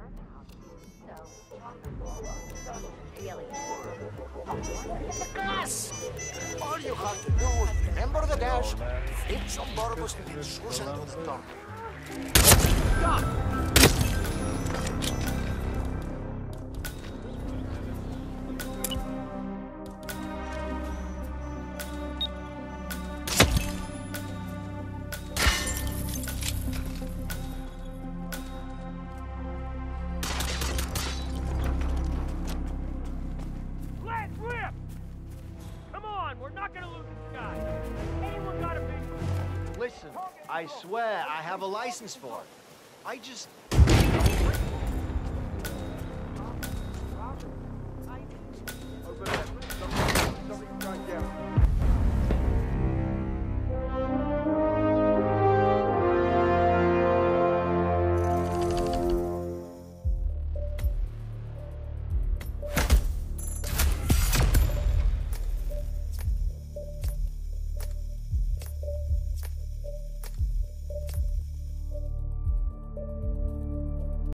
Gas! All you have to do is remember the dash, flip some barbers, and shoot into the top. Stop! Listen, I swear I have a license for it. I just... Open up. Somebody can drive down.